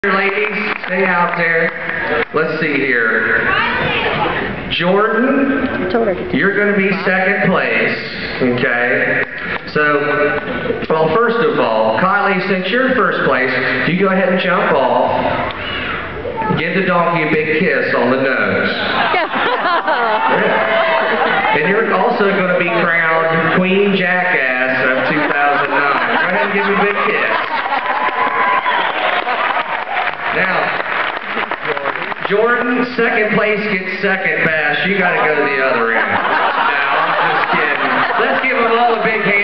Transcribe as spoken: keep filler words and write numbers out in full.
Ladies, stay out there. Let's see here. Jordan, you're going to be second place, okay? So, well, first of all, Kylie, since you're first place, you go ahead and jump off. Give the donkey a big kiss on the nose. Yeah. And you're also going to be crowned Queen Jackass of two thousand nine. Go ahead and give him a big kiss. Now, Jordan, second place gets second best. You got to go to the other end. No, I'm just kidding. Let's give them all a big hand.